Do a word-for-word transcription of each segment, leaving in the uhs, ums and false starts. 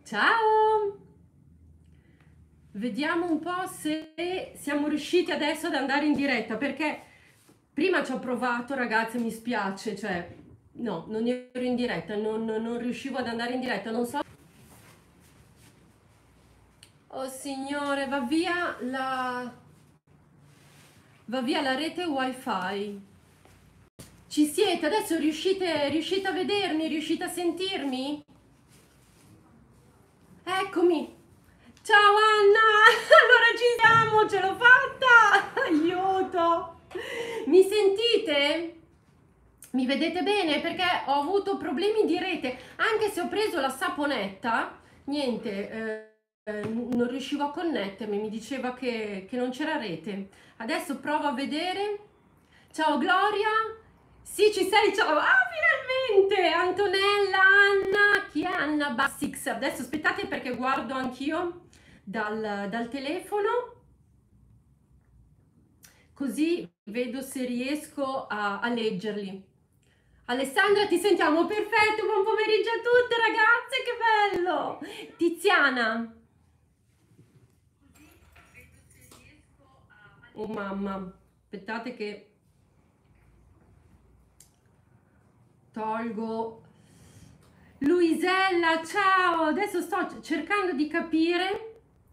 Ciao! Vediamo un po' se siamo riusciti adesso ad andare in diretta, perché prima ci ho provato, ragazzi, mi spiace, cioè no, non ero in diretta, non, non riuscivo ad andare in diretta, non so. Oh signore, va via la, va via la rete wifi. Ci siete? Adesso riuscite, riuscite a vedermi? Riuscite a sentirmi? Eccomi! Ciao Anna! Allora ci siamo, ce l'ho fatta! Aiuto! Mi sentite? Mi vedete bene? Perché ho avuto problemi di rete, anche se ho preso la saponetta, niente, eh, eh, non riuscivo a connettermi, mi diceva che, che non c'era rete. Adesso provo a vedere. Ciao Gloria! Sì, ci sei, ciao! Ah, finalmente! Antonella, Anna, chi è Anna Bassix? Adesso aspettate perché guardo anch'io dal, dal telefono, così vedo se riesco a, a leggerli. Alessandra, ti sentiamo, perfetto, buon pomeriggio a tutte ragazze, che bello! Tiziana. Oh mamma, aspettate che tolgo. Luisella, ciao! Adesso sto cercando di capire.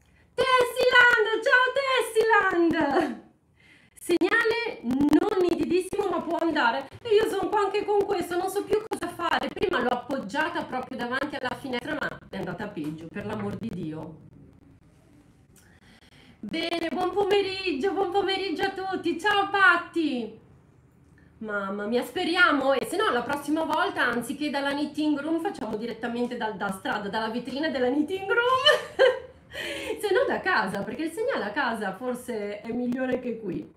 Tessiland, ciao Tessiland! Segnale non nitidissimo, ma può andare. E io sono qua anche con questo, non so più cosa fare. Prima l'ho appoggiata proprio davanti alla finestra, ma è andata peggio, per l'amor di Dio. Bene, buon pomeriggio, buon pomeriggio a tutti. Ciao Patti! Mamma mia, speriamo, e se no la prossima volta, anziché dalla knitting room, facciamo direttamente dal, da strada, dalla vetrina della knitting room. Se no da casa, perché il segnale a casa forse è migliore che qui.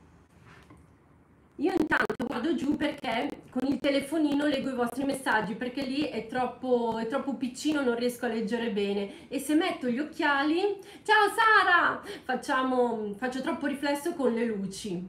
Io intanto vado giù perché con il telefonino leggo i vostri messaggi, perché lì è troppo, è troppo piccino, non riesco a leggere bene. E se metto gli occhiali, ciao Sara, facciamo, faccio troppo riflesso con le luci.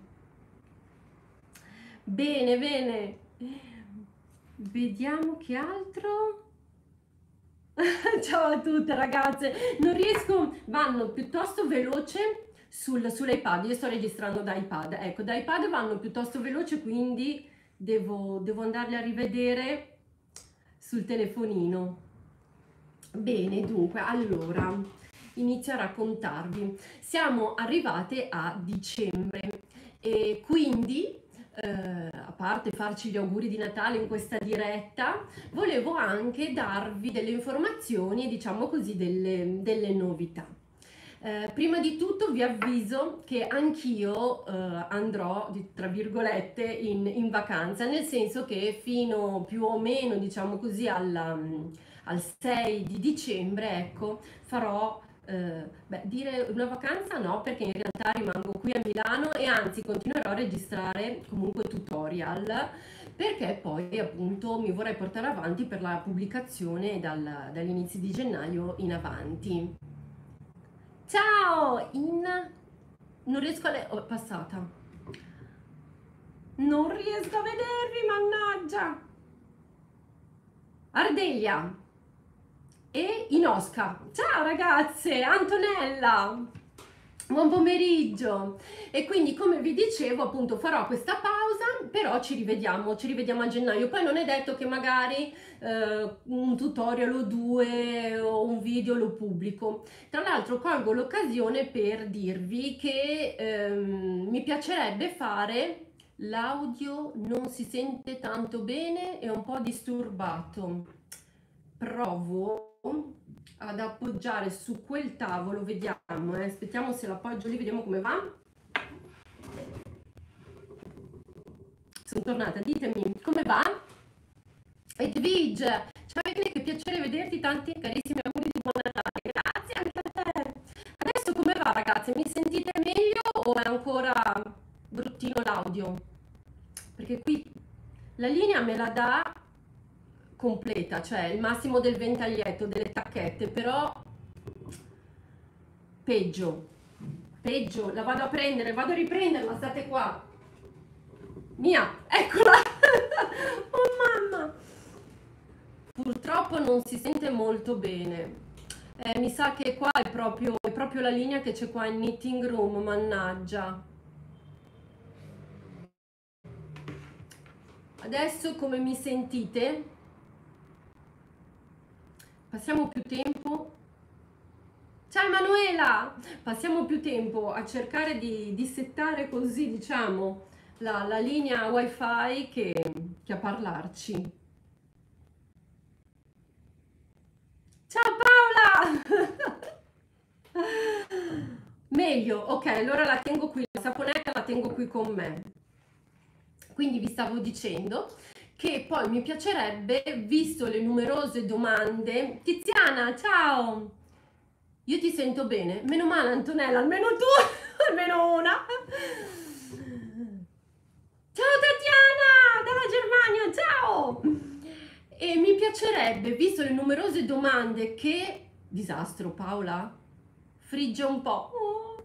Bene, bene. Vediamo che altro. Ciao a tutte ragazze, non riesco, vanno piuttosto veloce sul, sull'iPad, io sto registrando da iPad, ecco, da iPad vanno piuttosto veloce, quindi devo, devo andarli a rivedere sul telefonino. Bene, dunque, allora, inizio a raccontarvi. Siamo arrivate a dicembre e quindi eh, a parte farci gli auguri di Natale in questa diretta, volevo anche darvi delle informazioni e diciamo così delle, delle novità. Eh, prima di tutto vi avviso che anch'io eh, andrò, tra virgolette, in, in vacanza, nel senso che fino più o meno, diciamo così, alla, al sei di dicembre, ecco, farò eh, beh, dire una vacanza no, perché in realtà rimango qui a Milano e anzi continuerò a registrare comunque tutorial, perché poi appunto mi vorrei portare avanti per la pubblicazione dal, dall'inizio di gennaio in avanti. Ciao! In... non riesco a le... oh, è passata. Non riesco a vedervi, mannaggia! Ardelia e Inosca. Ciao ragazze, Antonella, buon pomeriggio. E quindi come vi dicevo appunto farò questa pausa, però ci rivediamo, ci rivediamo a gennaio. Poi non è detto che magari eh, un tutorial o due o un video lo pubblico. Tra l'altro colgo l'occasione per dirvi che ehm, mi piacerebbe fare... L'audio non si sente tanto bene, è un po' disturbato. Provo ad appoggiare su quel tavolo, vediamo, eh. Aspettiamo se l'appoggio lì, vediamo come va. Sono tornata, ditemi come va. Edwige, ciao Edwige, che piacere vederti, tanti carissimi auguri di buon Natale, grazie anche a te. Adesso come va ragazzi, mi sentite meglio o è ancora bruttino l'audio? Perché qui la linea me la dà completa, cioè il massimo del ventaglietto, delle tacchette, però peggio, peggio, la vado a prendere, vado a riprenderla, state qua. Mia, eccola! Oh mamma! Purtroppo non si sente molto bene. Eh, mi sa che qua è proprio, è proprio la linea che c'è qua in Knitting Room, mannaggia. Adesso come mi sentite? Passiamo più tempo. Ciao Emanuela! Passiamo più tempo a cercare di, di settare così, diciamo, la, la linea wifi che, che a parlarci. Ciao Paola! Meglio, ok, allora la tengo qui, la saponetta la tengo qui con me. Quindi vi stavo dicendo che poi mi piacerebbe, visto le numerose domande... Tiziana, ciao! Io ti sento bene, meno male Antonella, almeno tu, almeno una. Ciao Tatiana, dalla Germania, ciao! E mi piacerebbe, visto le numerose domande che... Disastro Paola? Frigge un po'. Oh.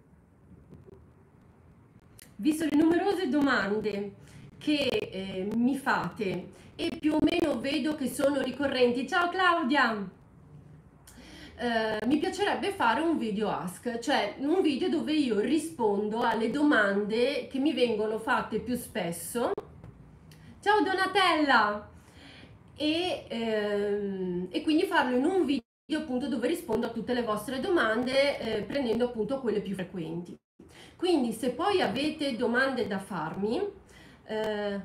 Visto le numerose domande che eh, mi fate e più o meno vedo che sono ricorrenti. Ciao Claudia! Eh, mi piacerebbe fare un video ask, cioè un video dove io rispondo alle domande che mi vengono fatte più spesso. Ciao Donatella! E, ehm, e quindi farlo in un video appunto dove rispondo a tutte le vostre domande eh, prendendo appunto quelle più frequenti. Quindi se poi avete domande da farmi, eh...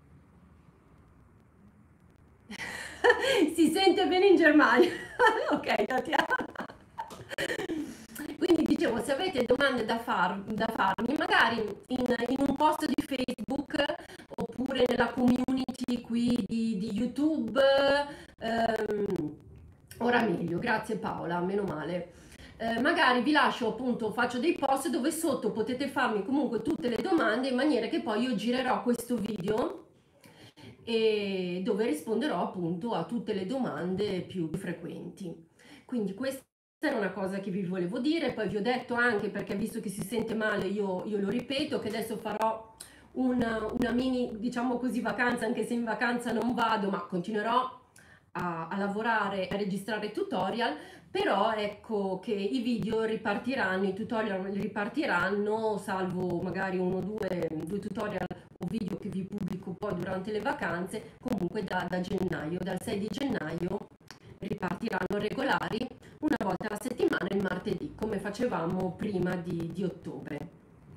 si sente bene in Germania. Ok, Tatiana. Quindi dicevo, se avete domande da, far, da farmi, magari in, in un post di Facebook oppure nella community qui di, di YouTube, ehm, ora meglio, grazie Paola, meno male. Eh, magari vi lascio appunto, faccio dei post dove sotto potete farmi comunque tutte le domande in maniera che poi io girerò questo video e dove risponderò appunto a tutte le domande più frequenti. Quindi questa era una cosa che vi volevo dire, poi vi ho detto anche, perché visto che si sente male io, io lo ripeto, che adesso farò una, una mini, diciamo così, vacanza, anche se in vacanza non vado, ma continuerò a, a lavorare, a registrare tutorial, però ecco che i video ripartiranno, i tutorial ripartiranno, salvo magari uno o due, due tutorial o video che vi pubblico poi durante le vacanze, comunque da, da gennaio, dal sei di gennaio ripartiranno regolari una volta alla settimana il martedì, come facevamo prima di, di ottobre.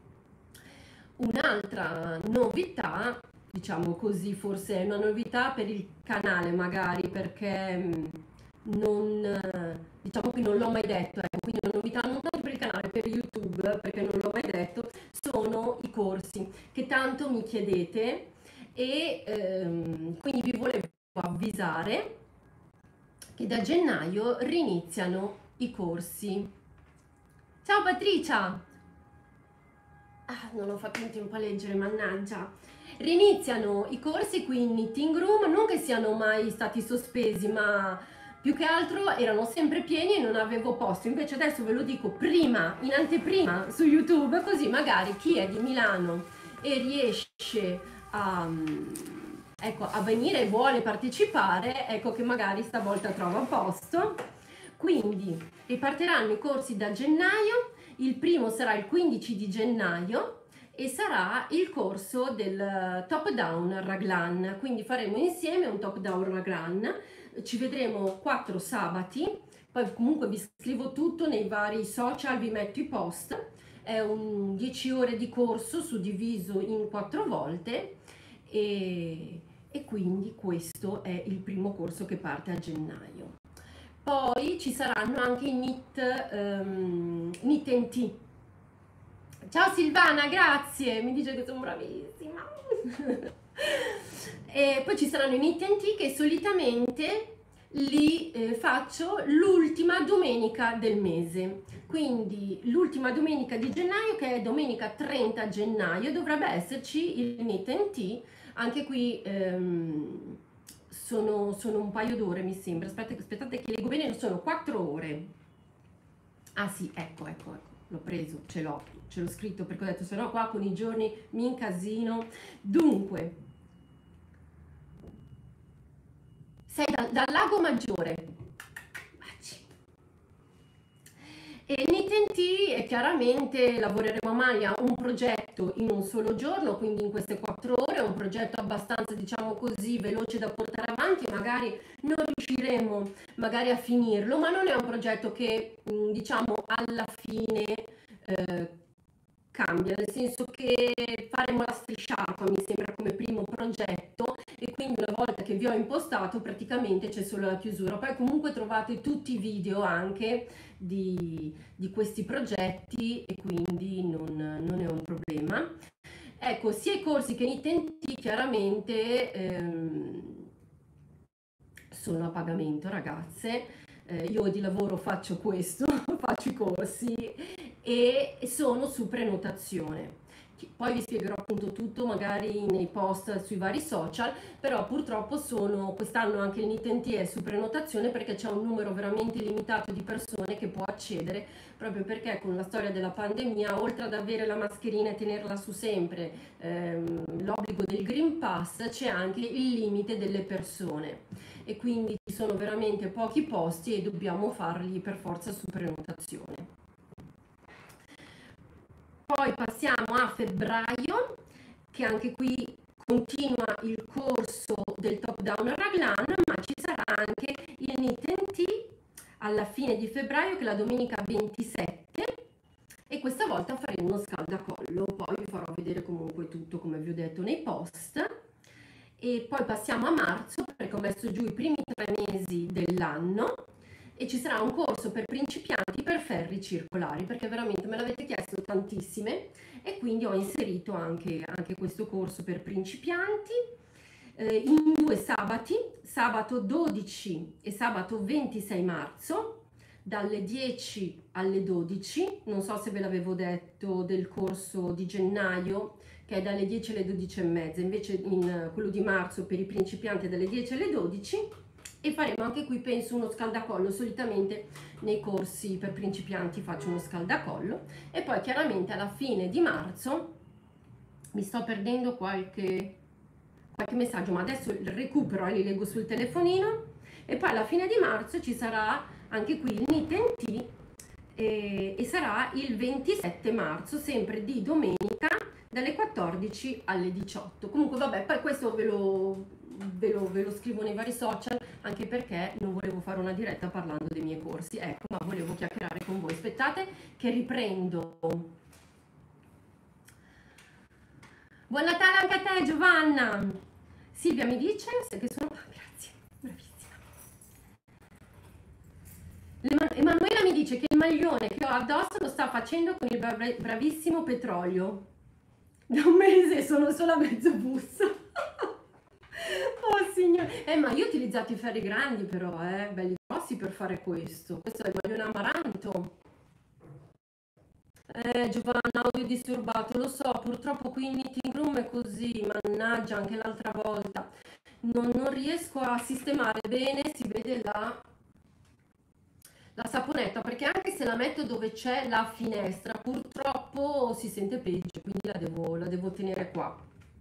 Un'altra novità, diciamo così, forse è una novità per il canale magari, perché non, diciamo che non l'ho mai detto, ecco, quindi una novità non tanto per il canale, per YouTube, perché non l'ho mai detto, sono i corsi che tanto mi chiedete e ehm, quindi vi volevo avvisare che da gennaio riniziano i corsi. Ciao Patricia! Ah, non ho fatto in tempo a leggere, mannaggia. Riniziano i corsi qui in Knitting Room, non che siano mai stati sospesi, ma più che altro erano sempre pieni e non avevo posto. Invece adesso ve lo dico prima, in anteprima su YouTube, così magari chi è di Milano e riesce a, ecco, a venire e vuole partecipare, ecco che magari stavolta trova posto. Quindi ripartiranno i corsi da gennaio. Il primo sarà il quindici di gennaio e sarà il corso del top down raglan, quindi faremo insieme un top down raglan, ci vedremo quattro sabati, poi comunque vi scrivo tutto nei vari social, vi metto i post, è un dieci ore di corso suddiviso in quattro volte e, e quindi questo è il primo corso che parte a gennaio. Poi ci saranno anche i knit, um, knit and tea. Ciao Silvana, grazie, mi dice che sono bravissima. E poi ci saranno i knit and tea che solitamente li eh, faccio l'ultima domenica del mese. Quindi l'ultima domenica di gennaio, che è domenica trenta gennaio, dovrebbe esserci il knit and tea. Anche qui... Um, Sono, sono un paio d'ore mi sembra, aspettate, aspettate che leggo bene, sono quattro ore. Ah sì, ecco, ecco, ecco, l'ho preso, ce l'ho, ce l'ho scritto perché ho detto se no qua con i giorni mi incasino. Dunque, sei da, dal Lago Maggiore. Baci. E il Knit and Tea è chiaramente, lavoreremo a maglia un progetto in un solo giorno, quindi in queste quattro ore, un progetto abbastanza, diciamo così, veloce da portare avanti, magari non riusciremo magari a finirlo, ma non è un progetto che, mh, diciamo, alla fine eh, cambia, nel senso che faremo la strisciata, mi sembra, come primo progetto, e quindi una volta che vi ho impostato praticamente c'è solo la chiusura. Poi comunque trovate tutti i video anche di, di questi progetti e quindi non, non è un problema. Ecco, sia i corsi che i Knit and Tea chiaramente ehm, sono a pagamento, ragazze. Eh, io di lavoro faccio questo, faccio i corsi e sono su prenotazione. Poi vi spiegherò appunto tutto magari nei post sui vari social, però purtroppo sono quest'anno anche il Knit and Tea è su prenotazione perché c'è un numero veramente limitato di persone che può accedere, proprio perché con la storia della pandemia, oltre ad avere la mascherina e tenerla su sempre, ehm, l'obbligo del Green Pass, c'è anche il limite delle persone e quindi ci sono veramente pochi posti e dobbiamo farli per forza su prenotazione. Poi passiamo a febbraio, che anche qui continua il corso del top down raglan, ma ci sarà anche il Knit and Tea alla fine di febbraio, che è la domenica ventisette, e questa volta faremo uno scaldacollo. Poi vi farò vedere comunque tutto, come vi ho detto, nei post. E poi passiamo a marzo, perché ho messo giù i primi tre mesi dell'anno, e ci sarà un corso per principianti per ferri circolari, perché veramente me l'avete chiesto tantissime e quindi ho inserito anche, anche questo corso per principianti eh, in due sabati, sabato dodici e sabato ventisei marzo, dalle dieci alle dodici. Non so se ve l'avevo detto del corso di gennaio, che è dalle dieci alle dodici e mezza, invece in quello di marzo per i principianti è dalle dieci alle dodici. E faremo anche qui, penso, uno scaldacollo. Solitamente nei corsi per principianti faccio uno scaldacollo. E poi chiaramente alla fine di marzo, mi sto perdendo qualche, qualche messaggio, ma adesso il recupero e li leggo sul telefonino. E poi alla fine di marzo ci sarà anche qui il Knit and Tea e, e sarà il ventisette marzo, sempre di domenica, dalle quattordici alle diciotto. Comunque vabbè, poi questo ve lo... Ve lo, ve lo scrivo nei vari social, anche perché non volevo fare una diretta parlando dei miei corsi, ecco, ma volevo chiacchierare con voi. Aspettate che riprendo. Buon Natale anche a te, Giovanna. Silvia mi dice che sono... Ah, grazie, bravissima. Emanuela mi dice che il maglione che ho addosso lo sta facendo con il bravissimo Petrolio. Da un mese sono solo a mezzo busto. Oh signore, eh, ma io ho utilizzato i ferri grandi però, eh, belli grossi per fare questo. Questo è il maglione amaranto. Eh, Giovanna, audio disturbato, lo so, purtroppo qui in Knitting Room è così, mannaggia, anche l'altra volta. Non, non riesco a sistemare bene, si vede la, la saponetta, perché anche se la metto dove c'è la finestra, purtroppo si sente peggio, quindi la devo, la devo tenere qua.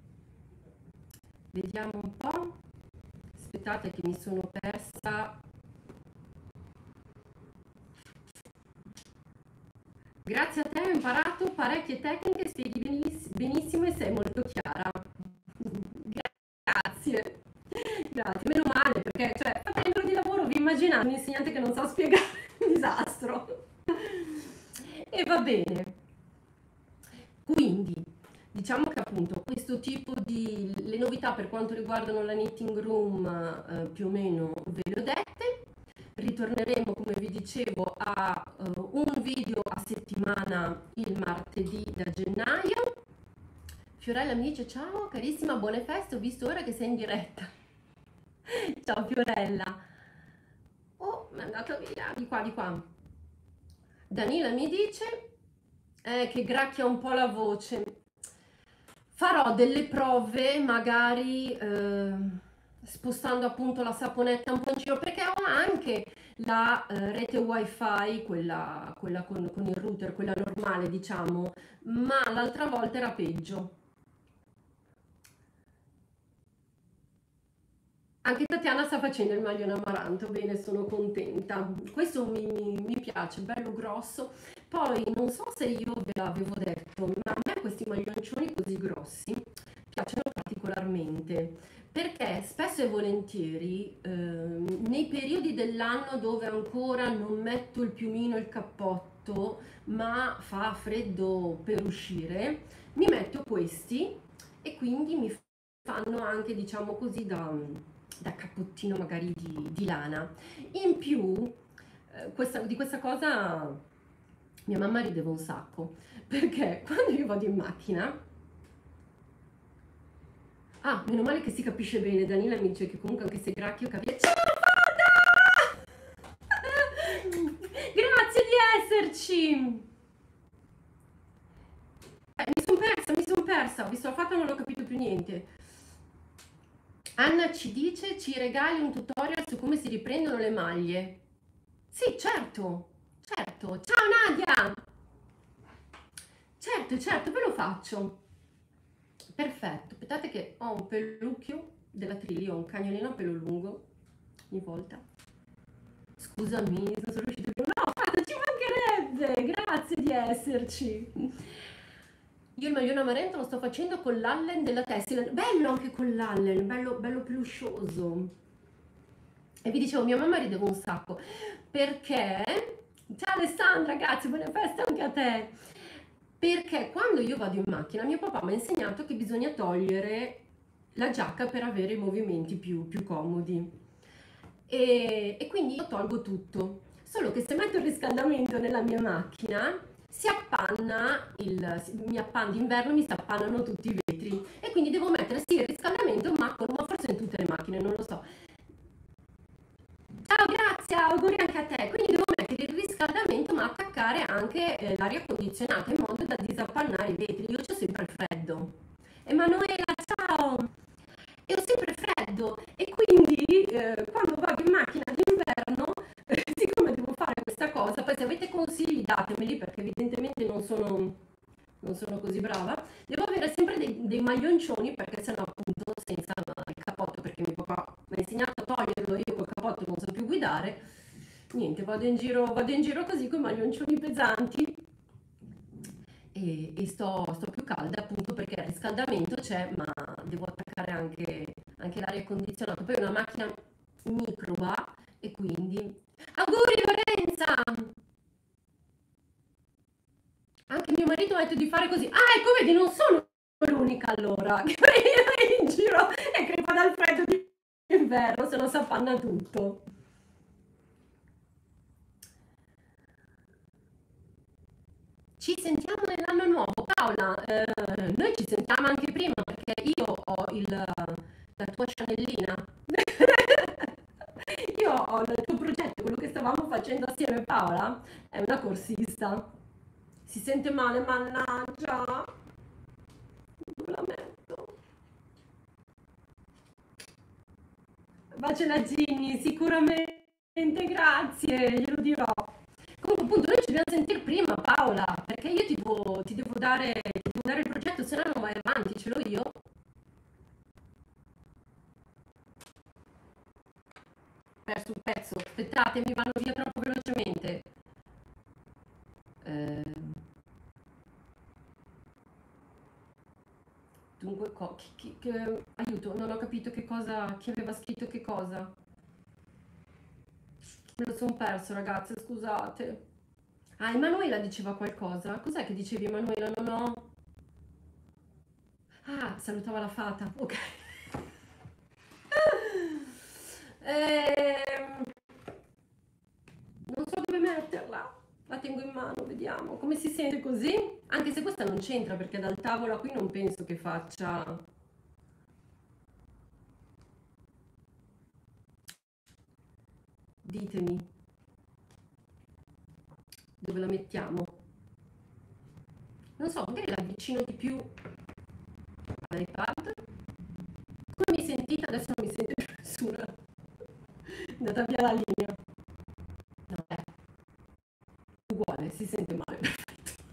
Vediamo un po'. Aspettate che mi sono persa. Grazie a te ho imparato parecchie tecniche, spieghi benissimo, benissimo e sei molto chiara. Grazie. Grazie, meno male, perché cioè, facendo di lavoro vi immaginate un insegnante che non sa spiegare, un disastro. E va bene. Quindi diciamo che appunto questo tipo di le novità per quanto riguardano la Knitting Room eh, più o meno ve le ho dette. Ritorneremo, come vi dicevo, a uh, un video a settimana il martedì da gennaio. Fiorella mi dice ciao carissima, buone feste, ho visto ora che sei in diretta. Ciao Fiorella. Oh, mi è andata via, di qua, di qua. Danila mi dice eh, che gracchia un po' la voce. Farò delle prove magari eh, spostando appunto la saponetta un po' in giro, perché ho anche la eh, rete wifi, quella, quella con, con il router, quella normale diciamo, ma l'altra volta era peggio. Anche Tatiana sta facendo il maglione amaranto, bene, sono contenta. Questo mi, mi- mi piace, bello grosso. Poi non so se io ve l'avevo detto, ma a me questi maglioncioni così grossi piacciono particolarmente perché spesso e volentieri ehm, nei periodi dell'anno dove ancora non metto il piumino e il cappotto, ma fa freddo per uscire, mi metto questi e quindi mi fanno anche, diciamo così, da, da cappottino magari di, di lana. In più, eh, questa- di questa cosa mia mamma rideva un sacco, perché quando io vado in macchina, ah, meno male che si capisce bene, Daniela mi dice che comunque anche se gracchio capisce. Ce l'ho fatta! Grazie di esserci! Eh, mi sono persa, mi sono persa, ho visto la fatta e non ho capito più niente. Anna ci dice, ci regali un tutorial su come si riprendono le maglie. Sì, certo, certo. Ciao Nadia! Certo, certo, ve lo faccio. Perfetto. Aspettate che ho un pelucchio della Trilli, ho un cagnolino a pelo lungo ogni volta. Scusami, non sono riuscita più. No, guarda, ci mancherebbe! Grazie di esserci. Io il maglione amaretto lo sto facendo con l'Allen della Tessil. Bello anche con l'Allen, bello, bello peluscioso. E vi dicevo, mia mamma rideva un sacco perché, ciao Alessandra, grazie, buone feste anche a te. Perché quando io vado in macchina, mio papà mi ha insegnato che bisogna togliere la giacca per avere i movimenti più, più comodi. E, e quindi io tolgo tutto. Solo che se metto il riscaldamento nella mia macchina, si appanna il, si- mi appanna, d'inverno mi si appannano tutti i vetri. E quindi devo mettere sì il riscaldamento, ma, con- ma forse in tutte le macchine, non lo so. Ciao, grazie, auguri anche a te. Quindi devo mettere il riscaldamento ma attaccare anche eh, l'aria condizionata in modo da disappannare i vetri. Io c'ho sempre il freddo. Emanuela, ciao! E ho sempre freddo e quindi eh, quando vado in macchina d'inverno, eh, siccome devo fare questa cosa, poi se avete consigli datemeli perché evidentemente non sono, non sono così brava, devo avere sempre dei, dei maglioncioni perché sennò appunto senza il cappotto, perché mio papà mi ha insegnato a toglierlo, io col cappotto non so più guidare, niente, vado in giro, vado in giro così con i maglioncioni pesanti e, e sto, sto più calda appunto perché il riscaldamento c'è, ma devo attaccare anche, anche l'aria condizionata. Poi è una macchina microba e quindi... Auguri Lorenza! Anche mio marito mi ha detto di fare così. Ah, ecco, vedi, non sono l'unica allora che vai in giro e crepa dal freddo d'inverno, se no si appanna tutto. Ci sentiamo nell'anno nuovo, Paola. Eh, noi ci sentiamo anche prima perché io ho il, la tua Chanellina. Io ho il tuo progetto, quello che stavamo facendo assieme, Paola, è una corsista. Si sente male, mannaggia. Dove la metto? Bacio la Ginny, sicuramente, grazie, glielo dirò. Comunque, appunto, noi ci dobbiamo sentire prima, Paola, perché io ti devo, ti devo dare, ti devo dare il progetto, se no non vai avanti, ce l'ho io. Perso un pezzo, aspettate, mi vanno via troppo velocemente. Eh, dunque, co- chi- chi- che- aiuto, non ho capito che cosa, chi aveva scritto che cosa. Me lo sono perso, ragazze, scusate. Ah, Emanuela diceva qualcosa. Cos'è che dicevi, Emanuela? Non ho... Ah, salutava la fata, ok. Ehm, non so dove metterla. La tengo in mano, vediamo. Come si sente così? Anche se questa non c'entra perché dal tavolo qui non penso che faccia... Ditemi dove la mettiamo. Non so, magari la avvicino di più all'iPad. Come mi sentite? Adesso non mi sente più nessuno. È andata via la linea. No, è uguale, si sente male. Perfetto.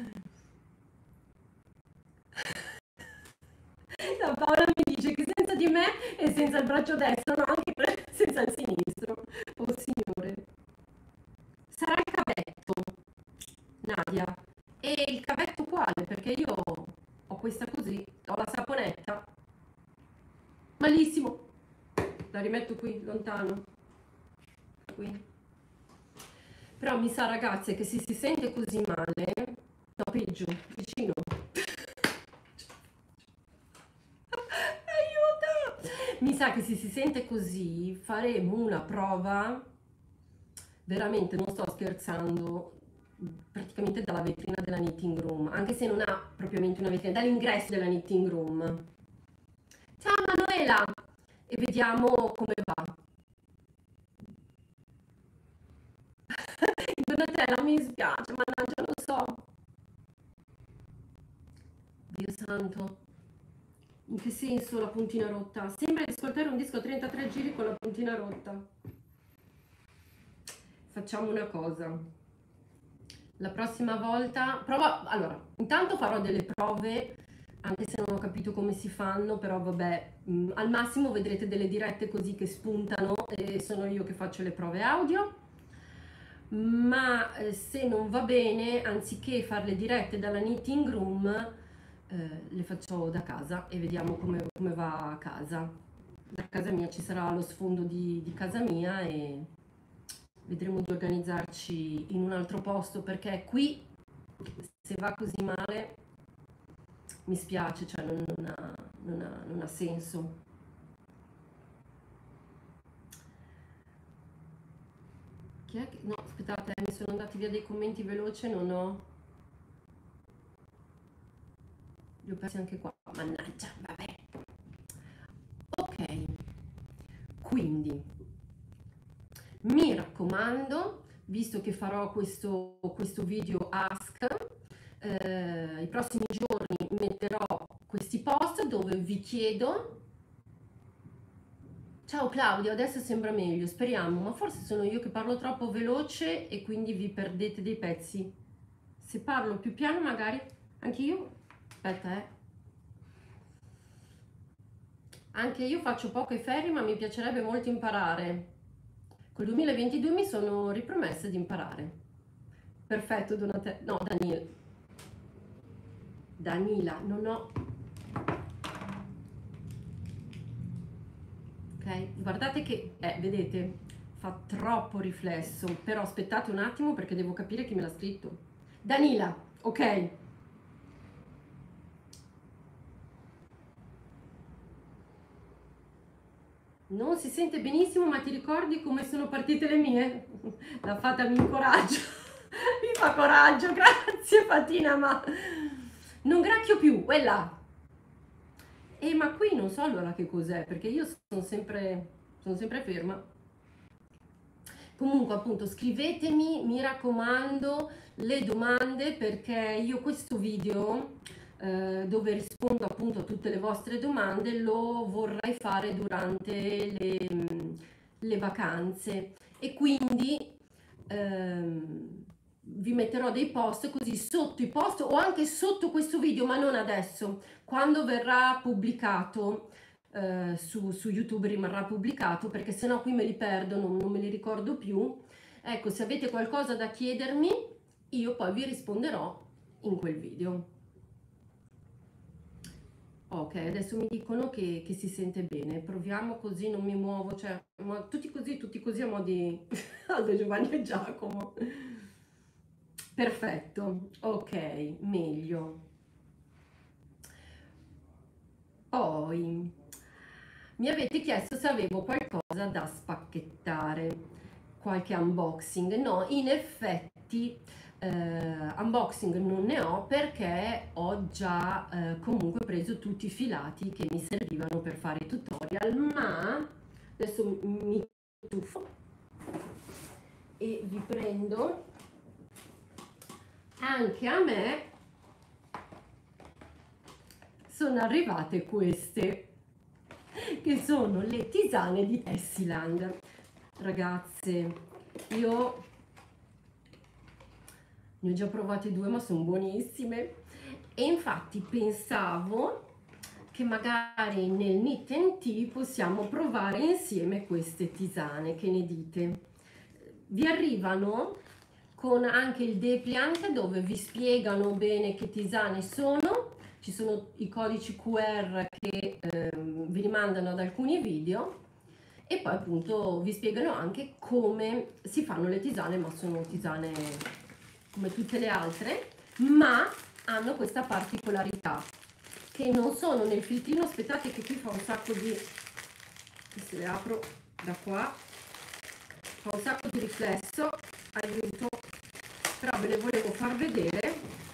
No, Paola mi dice che senza di me e senza il braccio destro, no, anche senza il sinistro. Oh signore. Sarà il cavetto, Nadia. E il cavetto quale? Perché io ho questa così, ho la saponetta. Malissimo. La rimetto qui, lontano. Qui. Però mi sa, ragazze, che se si sente così male, no, peggio, vicino. Aiuto! Mi sa che se si sente così faremo una prova, veramente non sto scherzando, praticamente dalla vetrina della knitting room, anche se non ha propriamente una vetrina, dall'ingresso della knitting room. Ciao Manuela! E vediamo come va. Donatella, mi dispiace, mannaggia, lo so. Dio santo. In che senso la puntina rotta? Sembra di ascoltare un disco a trentatré giri con la puntina rotta. Facciamo una cosa. La prossima volta... Prova... Allora, intanto farò delle prove, anche se non ho capito come si fanno, però vabbè, mh, al massimo vedrete delle dirette così che spuntano e sono io che faccio le prove audio. Ma eh, se non va bene, anziché farle dirette dalla knitting room, eh, le faccio da casa e vediamo come, come va a casa. Da casa mia ci sarà lo sfondo di, di casa mia e vedremo di organizzarci in un altro posto, perché qui, se va così male, mi spiace, cioè non, non, ha, non, ha, non ha senso. Chi è che... No, aspettate, mi sono andati via dei commenti veloce, non ho... Li ho persi anche qua, mannaggia, vabbè. Ok, quindi, mi raccomando, visto che farò questo, questo video ask, eh, i prossimi giorni metterò questi post dove vi chiedo... Ciao Claudio, adesso sembra meglio, speriamo, ma forse sono io che parlo troppo veloce e quindi vi perdete dei pezzi. Se parlo più piano magari, anche io, aspetta eh, anche io faccio poco ai ferri ma mi piacerebbe molto imparare. Col duemilaventidue mi sono ripromessa di imparare. Perfetto Donatella, no Daniela, Danila, non ho... Ok, guardate che, eh, vedete, fa troppo riflesso, però aspettate un attimo perché devo capire chi me l'ha scritto. Danila, ok. Non si sente benissimo, ma ti ricordi come sono partite le mie? La fata mi incoraggia, mi fa coraggio, grazie Fatina, ma non gracchio più, quella. E ma qui non so allora che cos'è, perché io sono sempre, sono sempre ferma. Comunque appunto scrivetemi, mi raccomando, le domande, perché io questo video eh, dove rispondo appunto a tutte le vostre domande lo vorrei fare durante le, le vacanze e quindi ehm, vi metterò dei post così sotto i post o anche sotto questo video, ma non adesso, quando verrà pubblicato. Uh, su, su YouTube rimarrà pubblicato, perché sennò qui me li perdo, non, non me li ricordo più. Ecco, se avete qualcosa da chiedermi io poi vi risponderò in quel video. Ok, adesso mi dicono che, che si sente bene, proviamo così, non mi muovo, cioè ma tutti così, tutti così a mo' di Aldo, Giovanni e Giacomo. Perfetto, ok, meglio. Poi mi avete chiesto se avevo qualcosa da spacchettare, qualche unboxing. No, in effetti eh, unboxing non ne ho, perché ho già eh, comunque preso tutti i filati che mi servivano per fare i tutorial, ma adesso mi tuffo e vi prendo anche a me. Sono arrivate queste che sono le tisane di Tessiland. Ragazze, io ne ho già provate due, ma sono buonissime, e infatti pensavo che magari nel Knit and Tea possiamo provare insieme queste tisane, che ne dite? Vi arrivano con anche il dépliant dove vi spiegano bene che tisane sono, ci sono i codici Q R che ehm, vi rimandano ad alcuni video e poi appunto vi spiegano anche come si fanno le tisane, ma sono tisane come tutte le altre, ma hanno questa particolarità che non sono nel filtrino. Aspettate che qui fa un sacco di, se le apro da qua, fa un sacco di riflesso, aiuto, però ve le volevo far vedere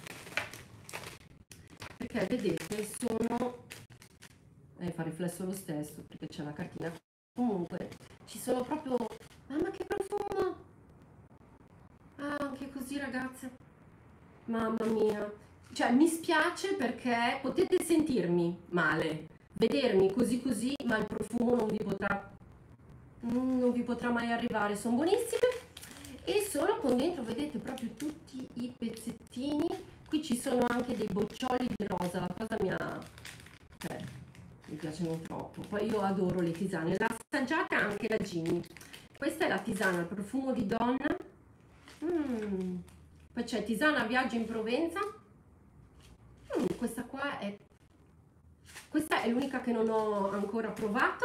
perché vedete sono, eh, fa riflesso lo stesso perché c'è la cartina, comunque ci sono proprio, mamma che profumo, ah, anche così ragazze, mamma mia, cioè mi spiace perché potete sentirmi male, vedermi così così, ma il profumo non vi potrà non vi potrà mai arrivare. Sono buonissime e sono con dentro, vedete, proprio tutti i pezzettini. Qui ci sono anche dei boccioli di rosa, la cosa mi ha, cioè, mi piacciono troppo. Poi io adoro le tisane, l'ha assaggiata anche la Ginny. Questa è la tisana al profumo di donna. Mm. Poi c'è tisana viaggio in Provenza. Mm, questa qua è questa è l'unica che non ho ancora provato.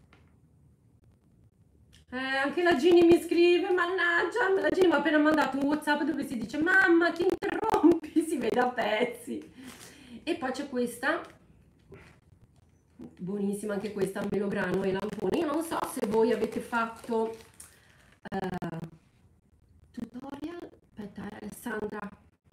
Eh, anche la Ginny mi scrive, mannaggia, la Ginny mi ha appena mandato un WhatsApp dove si dice mamma ti interrompi, si vede a pezzi. E poi c'è questa, buonissima anche questa, melograno e lampone. Io non so se voi avete fatto uh, tutorial, aspetta, Alessandra,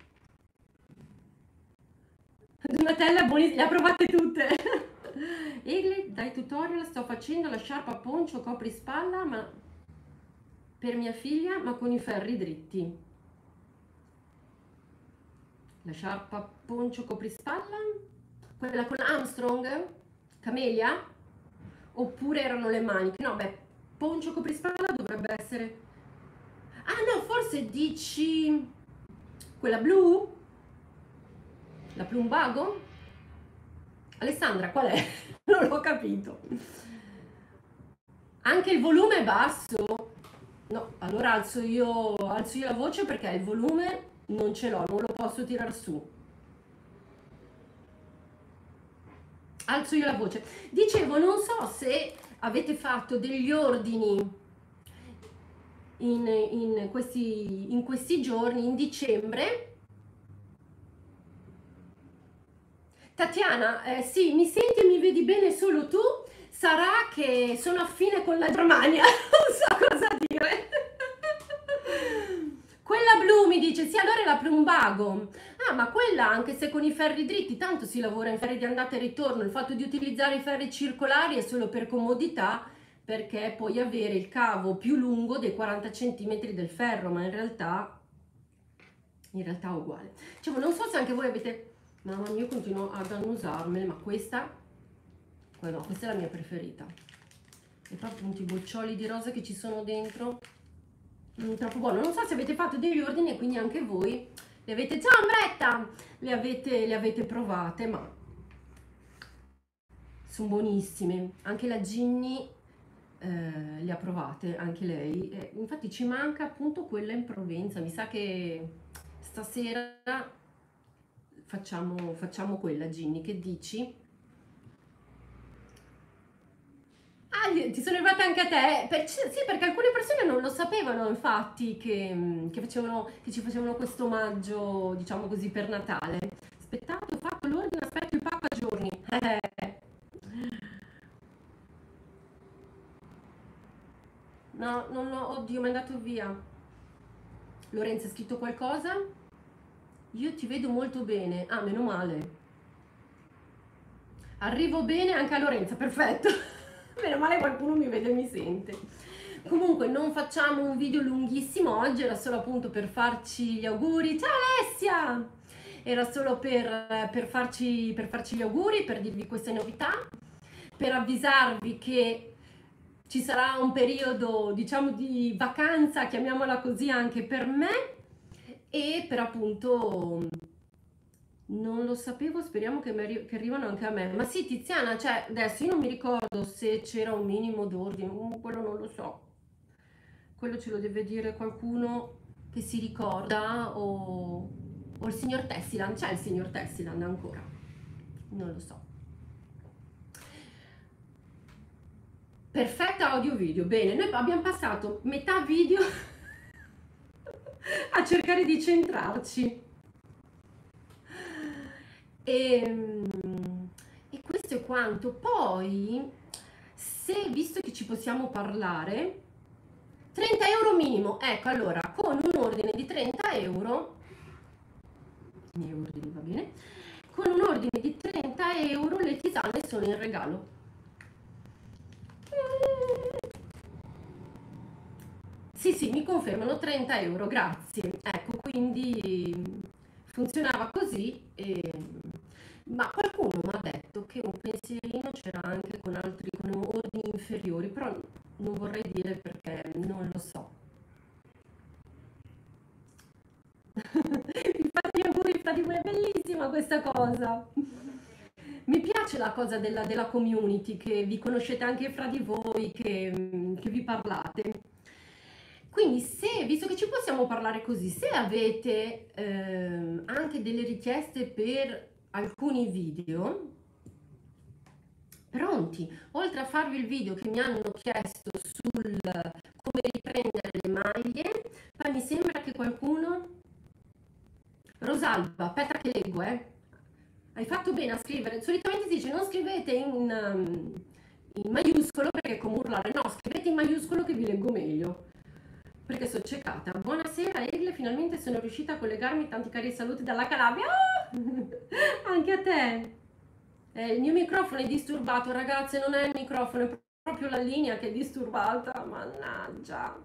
Donatella, buonissima, le ha provate tutte. Egli, dai tutorial sto facendo la sciarpa a poncio coprispalla ma per mia figlia, ma con i ferri dritti. La sciarpa a poncio coprispalla, quella con Armstrong, Camelia, oppure erano le maniche? No, beh, poncio coprispalla dovrebbe essere, ah no, forse dici quella blu, la plumbago. Alessandra, qual è? Non l'ho capito. Anche il volume è basso? No, allora alzo io, alzo io la voce perché il volume non ce l'ho, non lo posso tirar su. Alzo io la voce. Dicevo, non so se avete fatto degli ordini in, in, questi, in questi giorni, in dicembre. Tatiana, eh, sì, mi senti e mi vedi bene solo tu? Sarà che sono affine con la Germania, non so cosa dire. Quella blu mi dice, sì, allora è la plumbago. Ah, ma quella, anche se con i ferri dritti, tanto si lavora in ferri di andata e ritorno, il fatto di utilizzare i ferri circolari è solo per comodità, perché puoi avere il cavo più lungo dei quaranta centimetri del ferro, ma in realtà, in realtà è uguale. Cioè, non so se anche voi avete... Mamma mia, io continuo ad annusarmele, ma questa, no, questa è la mia preferita. E poi appunto i boccioli di rosa che ci sono dentro, mm, troppo buono. Non so se avete fatto degli ordini e quindi anche voi le avete, ciao Ambretta, le avete, le avete provate, ma sono buonissime. Anche la Ginny eh, le ha provate, anche lei. Eh, infatti ci manca appunto quella in Provenza, mi sa che stasera... Facciamo, facciamo quella, Ginny, che dici? Ah, ti sono arrivate anche a te? Per, sì, perché alcune persone non lo sapevano, infatti, che, che, facevano, che ci facevano questo omaggio, diciamo così, per Natale. Aspettate, ho fatto l'ordine, aspetto il pacco a giorni. Eh. No, non ho, oddio, mi è andato via. Lorenzo, ha scritto qualcosa? Io ti vedo molto bene. Ah, meno male. Arrivo bene anche a Lorenza, perfetto. Meno male qualcuno mi vede e mi sente. Comunque non facciamo un video lunghissimo oggi, era solo appunto per farci gli auguri. Ciao Alessia! Era solo per, per, farci, per farci gli auguri, per dirvi queste novità, per avvisarvi che ci sarà un periodo, diciamo, di vacanza, chiamiamola così, anche per me, e per appunto Non lo sapevo, speriamo che, mi arri- che arrivano anche a me. Ma sì, Tiziana, cioè, adesso io non mi ricordo se c'era un minimo d'ordine, mm, quello non lo so. Quello ce lo deve dire qualcuno che si ricorda o, o il signor Tessiland. C'è il signor Tessiland ancora? Non lo so. Perfetta audio video. Bene, noi abbiamo passato metà video a cercare di centrarci. E, e questo è quanto. Poi, se visto che ci possiamo parlare, trenta euro minimo. Ecco, allora, con un ordine di trenta euro, i miei ordini va bene, con un ordine di trenta euro le tisane sono in regalo. Sì, sì, mi confermano trenta euro, grazie. Ecco, quindi funzionava così, e- ma qualcuno mi ha detto che un pensierino c'era anche con altri, con ordini inferiori, però non vorrei dire perché non lo so. Infatti a voi, infatti è bellissima questa cosa. Mi piace la cosa della, della community, che vi conoscete anche fra di voi, che, che vi parlate. Quindi se, visto che ci possiamo parlare così, se avete ehm, anche delle richieste per alcuni video, pronti, oltre a farvi il video che mi hanno chiesto sul come riprendere le maglie, poi mi sembra che qualcuno... Rosalba, aspetta che leggo, eh. Hai fatto bene a scrivere. Solitamente si dice non scrivete in, um, in maiuscolo perché è come urlare. No, scrivete in maiuscolo che vi leggo meglio. Perché sono ciecata. Buonasera Egle, finalmente sono riuscita a collegarmi. Tanti cari saluti dalla Calabria. Ah! Anche a te. Eh, il mio microfono è disturbato, ragazze, non è il microfono, è proprio la linea che è disturbata. Mannaggia.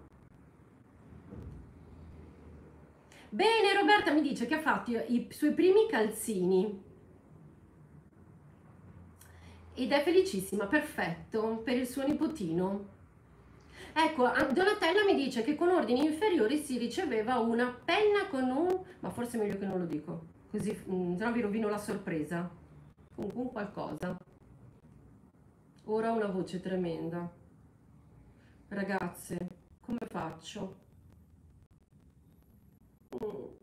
Bene, Roberta mi dice che ha fatto i suoi primi calzini ed è felicissima, perfetto, per il suo nipotino. Ecco, a- Donatella mi dice che con ordini inferiori si riceveva una penna con un... ma forse è meglio che non lo dico, così mm, se no vi rovino la sorpresa. Con, con qualcosa. Ora ho una voce tremenda. Ragazze, come faccio? Mm,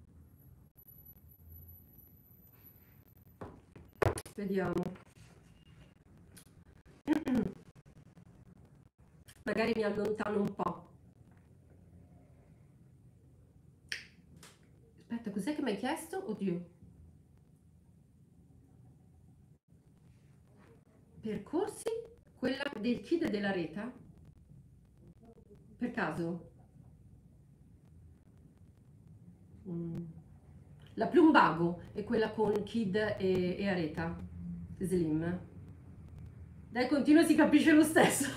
vediamo. Magari mi allontano un po'. Aspetta, cos'è che mi hai chiesto? Oddio. Percorsi? Quella del Kid della Reta? Per caso? Mm. La Plumbago è quella con Kid e, e Areta Slim. Dai, continua, si capisce lo stesso.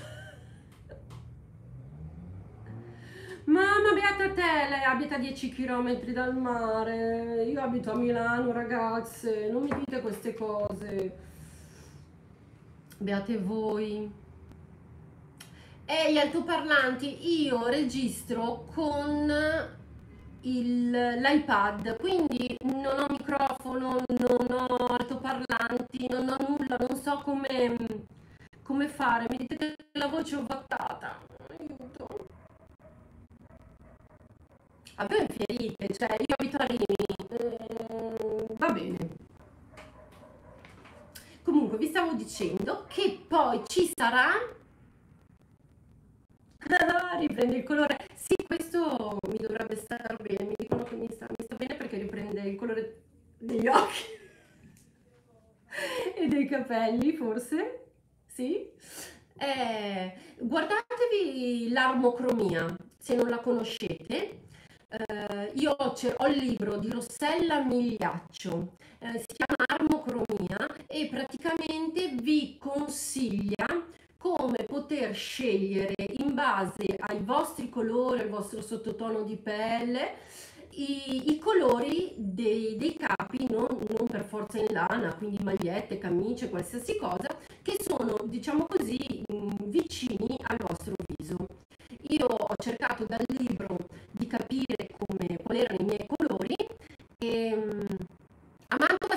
Mamma beata te, lei abita a dieci chilometri dal mare. Io abito a Milano, ragazze. Non mi dite queste cose. Beate voi. E gli altoparlanti io registro con il- l'iPad, quindi non ho microfono, non ho altoparlanti, non ho nulla, non so come, come fare. Mi dite che la voce è ovattata. Aiuto. A voi infierite, cioè io abito a Rimini. Mm, va bene. Comunque vi stavo dicendo che poi ci sarà... Ah, riprende il colore. Sì, questo mi dovrebbe star bene. Mi dicono che mi sta, mi sta bene perché riprende il colore degli occhi e dei capelli, forse. Sì. Eh, guardatevi l'armocromia, se non la conoscete. Eh, io ho, c'è- ho il libro di Rossella Migliaccio, eh, si chiama Armocromia e praticamente vi consiglia come poter scegliere in base ai vostri colori, al vostro sottotono di pelle, i, i colori dei, dei capi, non, non per forza in lana, quindi magliette, camicie, qualsiasi cosa, che sono, diciamo così, mh, vicini al vostro viso. Io ho cercato dal libro di capire come, quali erano i miei colori e mh, amando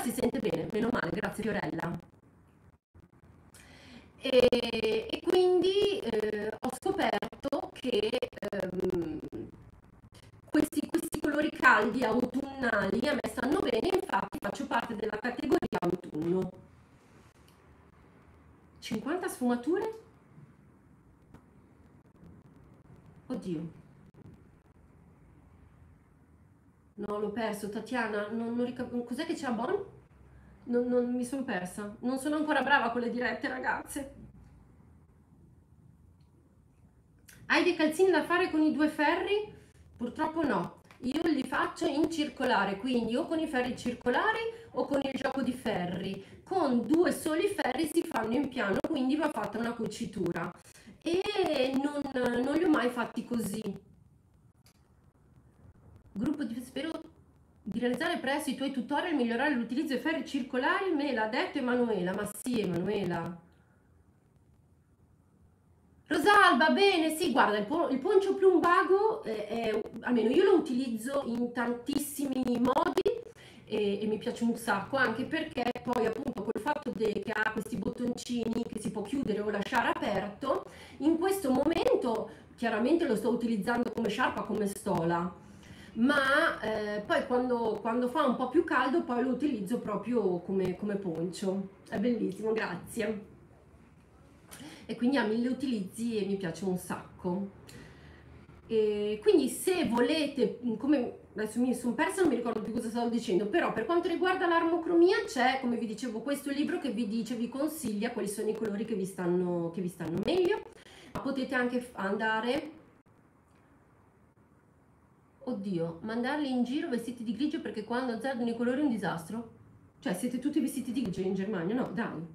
caldi autunnali a me stanno bene, infatti faccio parte della categoria autunno. cinquanta sfumature? Oddio. No, l'ho perso, Tatiana, non, non ricap- cos'è che c'è a Bonn? Non, non mi sono persa, non sono ancora brava con le dirette, ragazze. Hai dei calzini da fare con i due ferri? Purtroppo no, io li faccio in circolare, quindi o con i ferri circolari o con il gioco di ferri. Con due soli ferri si fanno in piano, quindi va fatta una cucitura. E non, non li ho mai fatti così. Gruppo di spero di realizzare presso i tuoi tutorial e migliorare l'utilizzo dei ferri circolari, me l'ha detto Emanuela. Ma sì, Emanuela. Rosalba, bene, sì, guarda, il, po il poncio plumbago, eh, è, almeno io lo utilizzo in tantissimi modi e, e mi piace un sacco, anche perché poi appunto col fatto che ha questi bottoncini che si può chiudere o lasciare aperto, in questo momento chiaramente lo sto utilizzando come sciarpa, come stola, ma eh, poi quando, quando fa un po' più caldo poi lo utilizzo proprio come, come poncio. È bellissimo, grazie. E quindi ha mille utilizzi e mi piace un sacco. E quindi se volete, come adesso mi sono persa, non mi ricordo più cosa stavo dicendo, però per quanto riguarda l'armocromia c'è, come vi dicevo, questo libro che vi dice, vi consiglia quali sono i colori che vi stanno, che vi stanno meglio, ma potete anche andare, oddio, mandarli in giro vestiti di grigio perché quando azzardano i colori è un disastro? Cioè siete tutti vestiti di grigio in Germania? No, dai.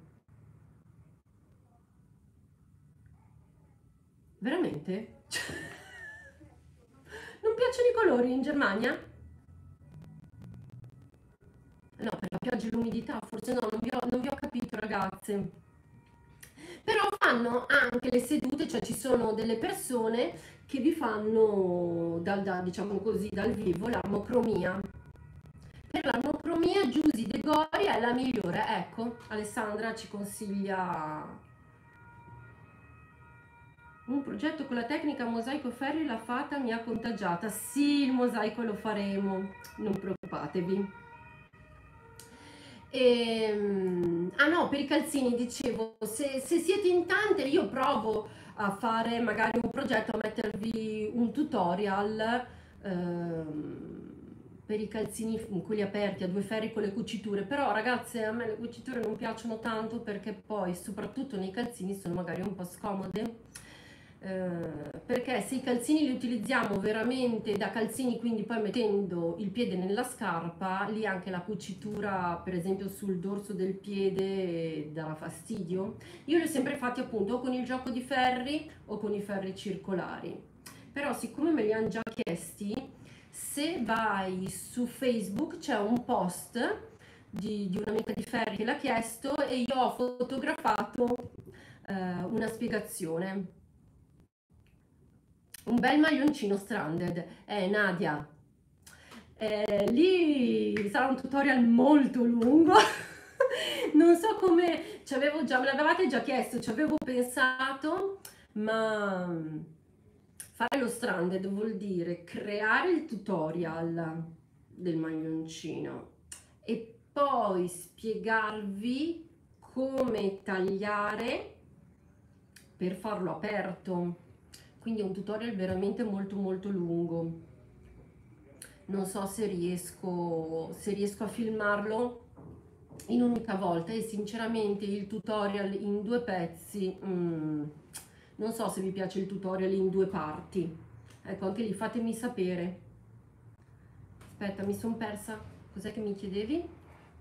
Veramente? Non piacciono i colori in Germania? No, per la pioggia e l'umidità, forse no, non vi ho, non vi ho capito, ragazze. Però fanno anche le sedute, cioè ci sono delle persone che vi fanno, dal, da- diciamo così, dal vivo l'armocromia. Per l'armocromia Giusy De Gori è la migliore, ecco, Alessandra ci consiglia un progetto con la tecnica mosaico ferri, la fata mi ha contagiata. Sì, il mosaico lo faremo, non preoccupatevi. E, ah no, per i calzini dicevo, se, se siete in tante io provo a fare magari un progetto, a mettervi un tutorial ehm, per i calzini, quelli aperti a due ferri con le cuciture, però ragazze a me le cuciture non piacciono tanto perché poi soprattutto nei calzini sono magari un po' scomode. Eh, perché se i calzini li utilizziamo veramente da calzini, quindi poi mettendo il piede nella scarpa, lì anche la cucitura per esempio sul dorso del piede dà fastidio. Io li ho sempre fatti appunto o con il gioco di ferri o con i ferri circolari, però siccome me li hanno già chiesti, se vai su Facebook c'è un post di, di un'amica di ferri che l'ha chiesto e io ho fotografato eh, una spiegazione. Un bel maglioncino stranded. Eh, Nadia, eh, lì sarà un tutorial molto lungo. Non so come, ci avevo già, me l'avevate già chiesto, ci avevo pensato, ma fare lo stranded vuol dire creare il tutorial del maglioncino e poi spiegarvi come tagliare per farlo aperto. Quindi è un tutorial veramente molto molto lungo. Non so se riesco, se riesco a filmarlo in un'unica volta e sinceramente il tutorial in due pezzi, mm, non so se vi piace il tutorial in due parti. Ecco, anche lì fatemi sapere. Aspetta, mi sono persa. Cos'è che mi chiedevi?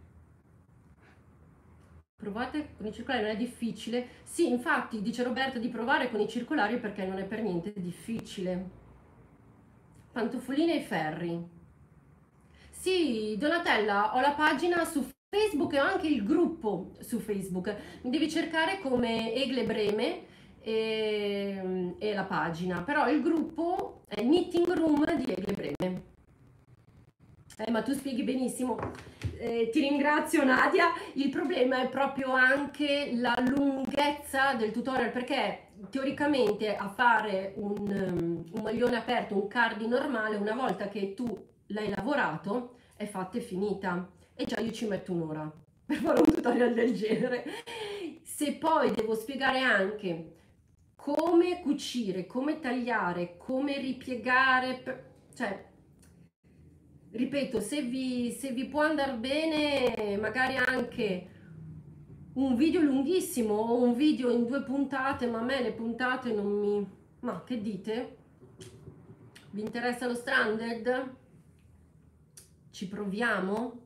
Provate con i circolari, non è difficile. Sì, infatti, dice Roberta di provare con i circolari perché non è per niente difficile. Pantofoline e ferri. Sì, Donatella, ho la pagina su Facebook e ho anche il gruppo su Facebook. Mi devi cercare come Egle Breme e, e la pagina, però il gruppo è Knitting Room di Egle Breme. Eh, ma tu spieghi benissimo, eh, ti ringrazio Nadia. Il problema è proprio anche la lunghezza del tutorial, perché teoricamente a fare un, um, un maglione aperto, un cardi normale, una volta che tu l'hai lavorato, è fatta e finita. E già io ci metto un'ora per fare un tutorial del genere. Se poi devo spiegare anche come cucire, come tagliare, come ripiegare, per- cioè, ripeto, se vi, se vi può andare bene, magari anche un video lunghissimo o un video in due puntate, ma a me le puntate non mi... Ma che dite? Vi interessa lo stranded? Ci proviamo?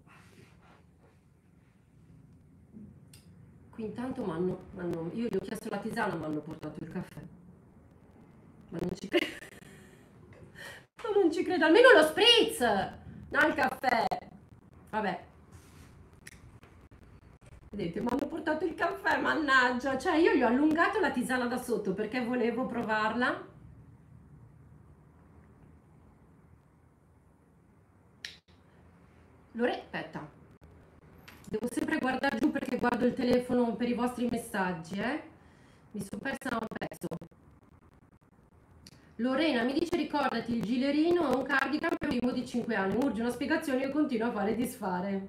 Qui intanto m'hanno, m'hanno- io gli ho chiesto la tisana, mi hanno portato il caffè. Ma non ci credo. Ma non ci credo, almeno lo spritz! No, il caffè. Vabbè. Vedete, mi hanno portato il caffè, mannaggia. Cioè, io gli ho allungato la tisana da sotto perché volevo provarla. Lore, aspetta. Devo sempre guardare giù perché guardo il telefono per i vostri messaggi, eh. Mi sono persa un pezzo. Lorena mi dice ricordati il gilerino è un cardigan per un bimbo di cinque anni. Urge una spiegazione, io continuo a fare disfare.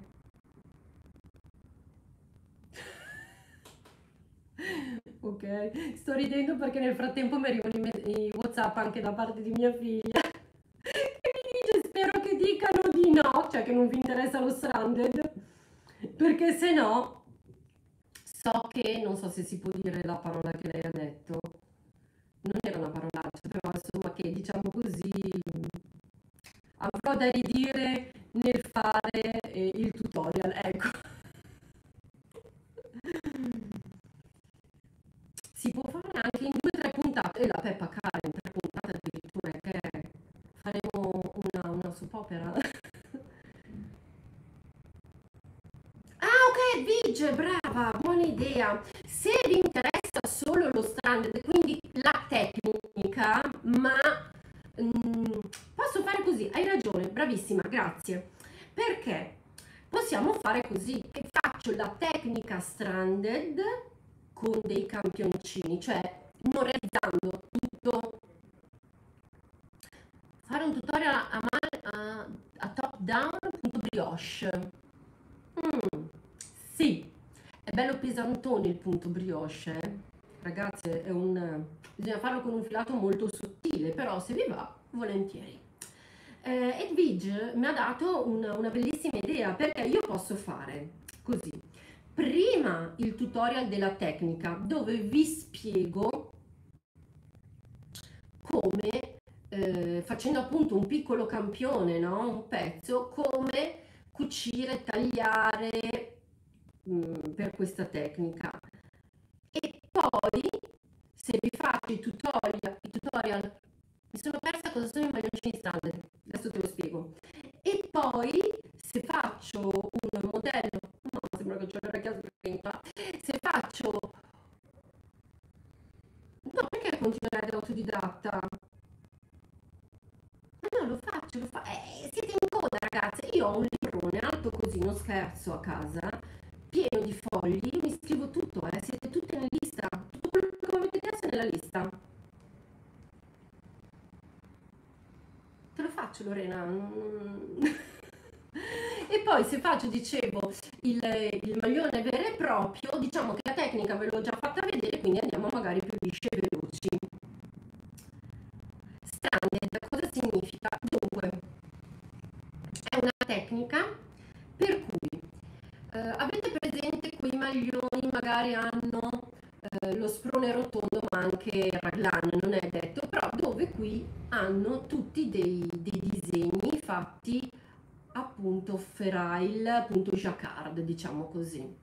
Ok, sto ridendo perché nel frattempo mi arrivano i, me- i WhatsApp anche da parte di mia figlia che mi dice spero che dicano di no, cioè che non vi interessa lo stranded, perché se no so che, non so se si può dire la parola che lei ha detto, non era una parolaccia, però insomma che diciamo così avrò da ridire nel fare eh, il tutorial, ecco. Si può fare anche in due o tre puntate, e la Peppa Cara in tre puntate addirittura, che faremo una, una soap opera. Ah, ok, Vige, brava, buona idea. Se vi interessa solo lo stranded, quindi la tecnica, ma mm, posso fare così, hai ragione, bravissima, grazie. Perché possiamo fare così, che faccio la tecnica stranded con dei campioncini, cioè non realizzando tutto, fare un tutorial a, a, a top down punto brioche. Mm, sì, è bello pesantone il punto brioche, eh. Ragazzi, è un, bisogna farlo con un filato molto sottile, però se vi va, volentieri. Eh, Edwige mi ha dato una, una bellissima idea perché io posso fare così. Prima il tutorial della tecnica dove vi spiego come, eh, facendo appunto un piccolo campione, no? Un pezzo, come cucire, tagliare mh, per questa tecnica. E poi, se vi faccio i tutorial, i tutorial, mi sono persa cosa sono i maglioncini standard, adesso te lo spiego. E poi, se faccio un modello, no, sembra che ho l'orecchia spenta, se faccio, no, perché continuare da autodidatta? Ma no, lo faccio, lo fa... Eh, siete in coda, ragazze. Io ho un librone alto così, non scherzo, a casa, pieno di fogli. Io mi scrivo tutto, eh. Siete tutte in lista. Tutto quello che avete chiesto è nella lista. Te lo faccio, Lorena. Mm. E poi se faccio, dicevo, il, il maglione vero e proprio, diciamo che la tecnica ve l'ho già fatta vedere, quindi andiamo magari più lisce e veloci. Stranded, cosa significa? Dunque, è una tecnica per cui eh, avete presente quei maglioni magari hanno eh, lo sprone rotondo ma anche raglan, non è detto, però dove qui hanno tutti dei, dei disegni fatti appunto ferraille, appunto jacquard, diciamo così.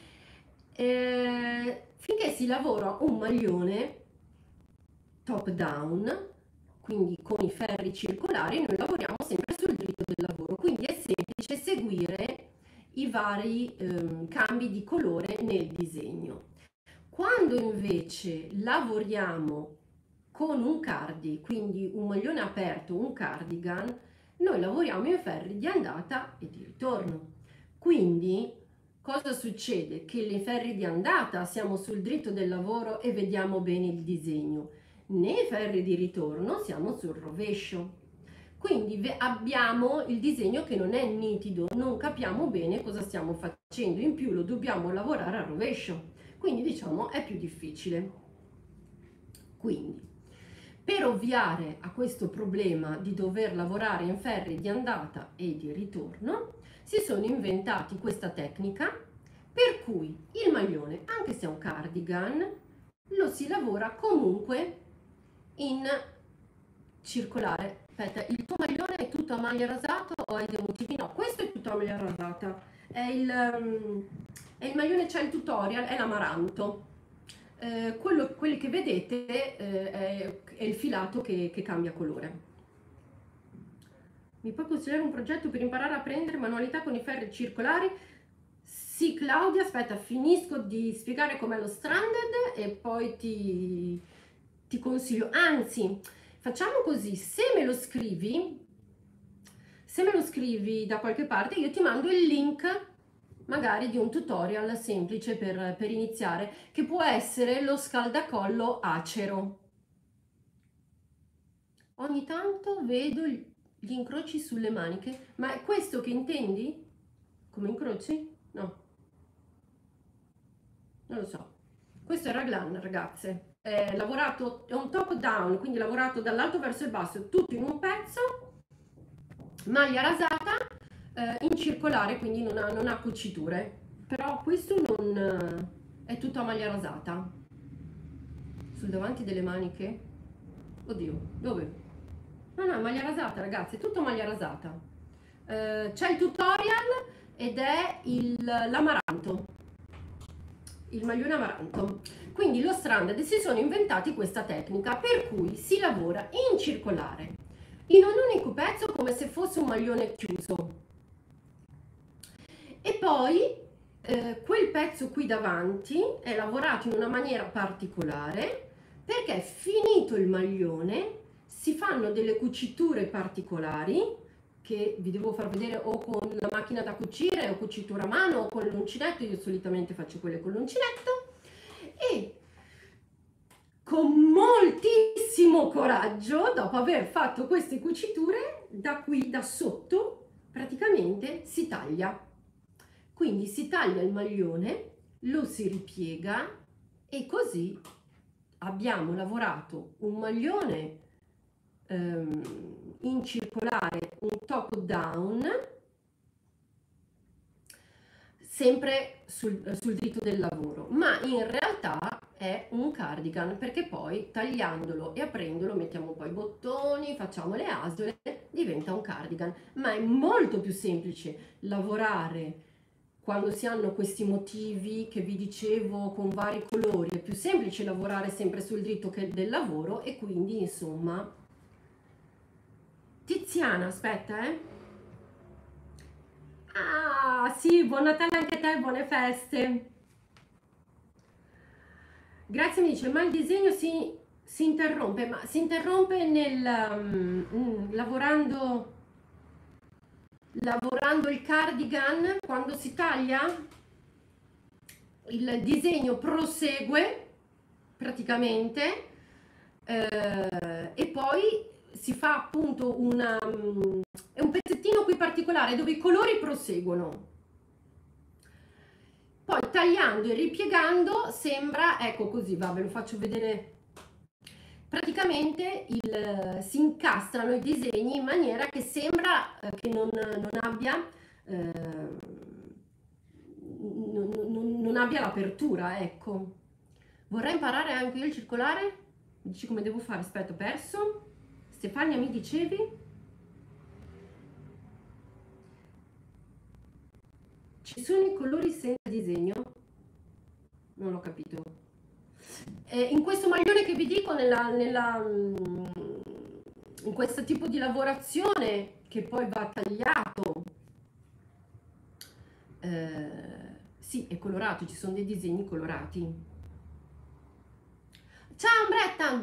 Eh, finché si lavora un maglione top down, quindi con i ferri circolari, noi lavoriamo sempre sul dritto del lavoro, quindi è semplice seguire i vari ehm, cambi di colore nel disegno. Quando invece lavoriamo con un cardi, quindi un maglione aperto, un cardigan, noi lavoriamo in ferri di andata e di ritorno. Quindi cosa succede? Che nei ferri di andata siamo sul dritto del lavoro e vediamo bene il disegno. Nei ferri di ritorno siamo sul rovescio. Quindi abbiamo il disegno che non è nitido, non capiamo bene cosa stiamo facendo, in più lo dobbiamo lavorare a rovescio, quindi diciamo è più difficile. Quindi, per ovviare a questo problema di dover lavorare in ferri di andata e di ritorno, si sono inventati questa tecnica per cui il maglione, anche se è un cardigan, lo si lavora comunque in circolare. Aspetta, il tuo maglione è tutto a maglia rasata o hai dei motivi? No, questo è tutto a maglia rasata. È il, um, è il maglione, c'è il tutorial, è l'amaranto. Eh, quello, quelli che vedete eh, è, è il filato che, che cambia colore. Mi puoi consigliare un progetto per imparare a prendere manualità con i ferri circolari? Sì, Claudia, aspetta, finisco di spiegare com'è lo stranded e poi ti, ti consiglio. Anzi, facciamo così, se me lo scrivi, se me lo scrivi da qualche parte, io ti mando il link magari di un tutorial semplice per, per iniziare, che può essere lo scaldacollo acero. Ogni tanto vedo gli incroci sulle maniche, ma è questo che intendi? Come incroci? No. Non lo so. Questo è raglan, ragazze. È lavorato, è un top down, quindi lavorato dall'alto verso il basso, tutto in un pezzo, maglia rasata, eh, in circolare, quindi non ha, non ha cuciture. Però questo non è tutto a maglia rasata. Sul davanti delle maniche? Oddio, dove? No, no, maglia rasata, ragazzi, è tutto maglia rasata. Eh, c'è il tutorial ed è l'amaranto, il maglione amaranto. Quindi lo stranded si sono inventati questa tecnica per cui si lavora in circolare, in un unico pezzo come se fosse un maglione chiuso. E poi eh, quel pezzo qui davanti è lavorato in una maniera particolare perché finito il maglione si fanno delle cuciture particolari che vi devo far vedere o con la macchina da cucire o cucitura a mano o con l'uncinetto. Io solitamente faccio quelle con l'uncinetto e con moltissimo coraggio, dopo aver fatto queste cuciture, da qui, da sotto, praticamente si taglia. Quindi si taglia il maglione, lo si ripiega e così abbiamo lavorato un maglione ehm, in circolare, un top down, sempre sul, sul dritto del lavoro, ma in realtà è un cardigan perché poi tagliandolo e aprendolo mettiamo poi i bottoni, facciamo le asole, diventa un cardigan. Ma è molto più semplice lavorare quando si hanno questi motivi che vi dicevo con vari colori, è più semplice lavorare sempre sul dritto che del lavoro e quindi insomma. Tiziana, aspetta eh ah sì, buon Natale anche a te, buone feste. Grazie, mi dice, ma il disegno si, si interrompe, ma si interrompe nel um, lavorando lavorando il cardigan, quando si taglia il disegno prosegue praticamente eh, e poi si fa appunto una, um, è un pezzettino qui particolare dove i colori proseguono. Poi tagliando e ripiegando sembra, ecco così, va, ve lo faccio vedere. Praticamente il, si incastrano i disegni in maniera che sembra eh, che non, non abbia eh, non, non, non abbia l'apertura, ecco. Vorrei imparare anche io il circolare? Mi dici come devo fare? Aspetta, ho perso. Stefania, mi dicevi? Ci sono i colori senza disegno? Non l'ho capito. Eh, in questo maglione che vi dico, nella, nella, in questo tipo di lavorazione che poi va tagliato, eh, sì, è colorato, ci sono dei disegni colorati. Ciao Ambretta,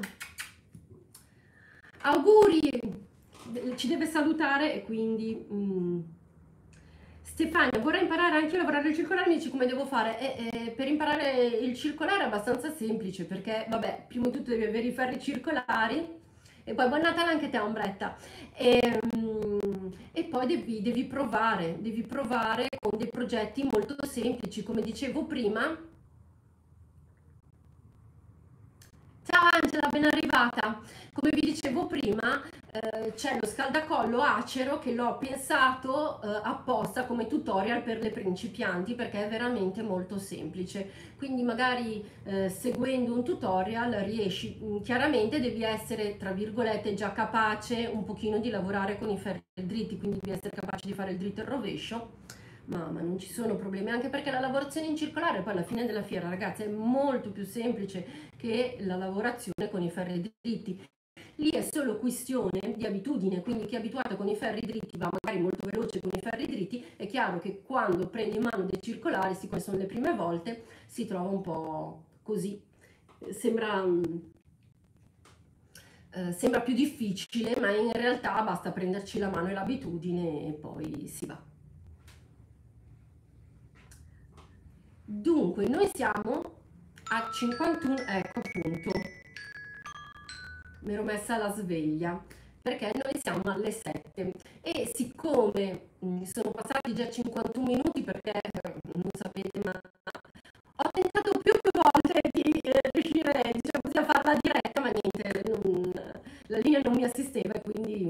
auguri, ci deve salutare e quindi mm. Stefania, vorrei imparare anche a lavorare il circolare, mi dici come devo fare? E, e, per imparare il circolare è abbastanza semplice perché, vabbè, prima di tutto devi avere i ferri circolari E poi buon Natale anche te, Ombretta. E, mm, e poi devi, devi provare, devi provare con dei progetti molto semplici, come dicevo prima. Ciao Angela, ben arrivata. Come vi dicevo prima, eh, c'è lo scaldacollo acero che l'ho pensato eh, apposta come tutorial per le principianti perché è veramente molto semplice. Quindi magari eh, seguendo un tutorial riesci, mh, chiaramente devi essere tra virgolette già capace un pochino di lavorare con i ferri dritti, quindi devi essere capace di fare il dritto e il rovescio. Ma, ma non ci sono problemi, anche perché la lavorazione in circolare poi alla fine della fiera, ragazzi, è molto più semplice che la lavorazione con i ferri dritti. Lì è solo questione di abitudine, quindi chi è abituato con i ferri dritti va magari molto veloce con i ferri dritti. È chiaro che quando prendi in mano dei circolari, siccome sono le prime volte, si trova un po' così, sembra, eh, sembra più difficile, ma in realtà basta prenderci la mano e l'abitudine e poi si va. Dunque, noi siamo a cinquantuno, ecco appunto, mi ero messa la sveglia perché noi siamo alle sette e siccome mh, sono passati già cinquantuno minuti perché eh, non sapete ma ho tentato più più volte di eh, riuscire diciamo così, a fare la diretta ma niente, non, la linea non mi assisteva e quindi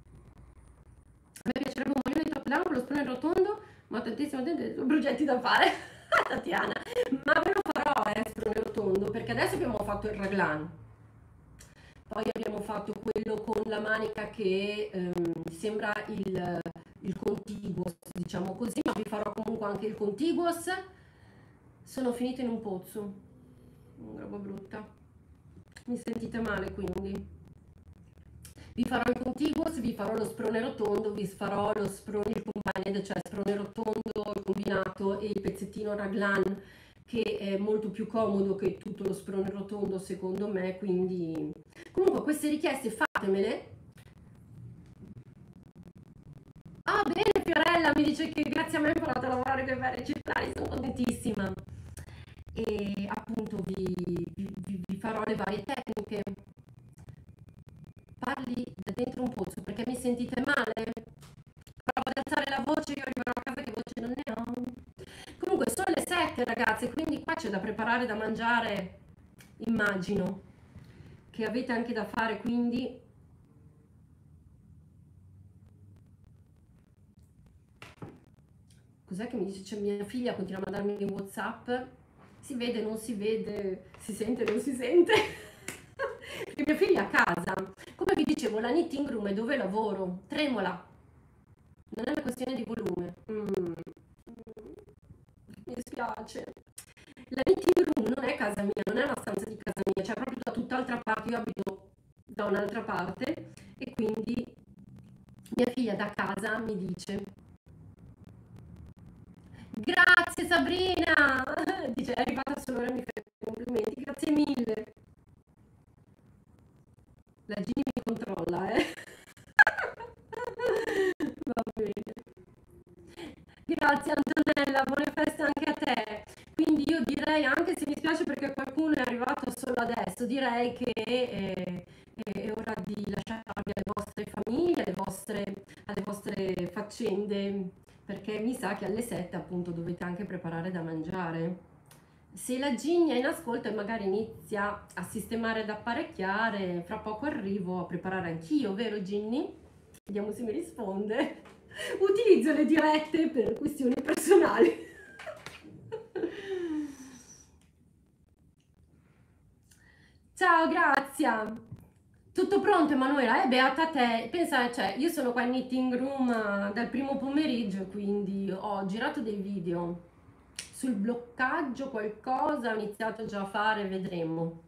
a me piacerebbe un modello di top down con lo sprone rotondo ma ho tantissimo tempo progetti da fare Tatiana, ma ve lo farò eh, sprone rotondo perché adesso abbiamo fatto il raglan. Poi abbiamo fatto quello con la manica che ehm, sembra il, il contiguous, diciamo così, ma vi farò comunque anche il contiguous. Sono finita in un pozzo, una roba brutta. Mi sentite male quindi. Vi farò il contiguous, vi farò lo sprone rotondo, vi farò lo sprone, il combined, cioè sprone rotondo, il combinato e il pezzettino raglan che è molto più comodo che tutto lo sprone rotondo secondo me, quindi comunque queste richieste fatemele. Ah bene, Fiorella mi dice che grazie a me ho imparato a lavorare con i vari circolari, sono contentissima e appunto vi, vi, vi farò le varie tecniche. Parli da dentro un pozzo perché mi sentite male? Provo ad alzare la voce, io arriverò a casa che voce non ne ho. Comunque sono le sette ragazze, quindi qua c'è da preparare da mangiare, immagino che avete anche da fare, quindi cos'è che mi dice? C'è mia figlia, continua a mandarmi in WhatsApp, si vede, non si vede, si sente, non si sente. E mia figlia a casa, come vi dicevo, la knitting room è dove lavoro, tremola, non è una questione di volume. Mm. Mi dispiace. La knitting room non è casa mia, non è una stanza di casa mia, cioè proprio da tutt'altra parte, io abito da un'altra parte e quindi mia figlia da casa mi dice grazie Sabrina, dice è arrivata solo ora, mi fa i complimenti, grazie mille. La Gini mi controlla, eh. Va bene. Grazie Antonella, buone feste anche a te. Quindi io direi, anche se mi spiace perché qualcuno è arrivato solo adesso, direi che eh, è ora di lasciarvi alle vostre famiglie, alle vostre, alle vostre faccende, perché mi sa che alle sette appunto dovete anche preparare da mangiare. Se la Ginny è in ascolto e magari inizia a sistemare ed apparecchiare, fra poco arrivo a preparare anch'io, vero Ginny? Vediamo se mi risponde. Utilizzo le dirette per questioni personali. Ciao, Grazia. Tutto pronto, Emanuela? Eh, beata te. Pensa, cioè, io sono qua in knitting room eh, dal primo pomeriggio, quindi ho girato dei video sul bloccaggio, qualcosa ho iniziato già a fare, vedremo.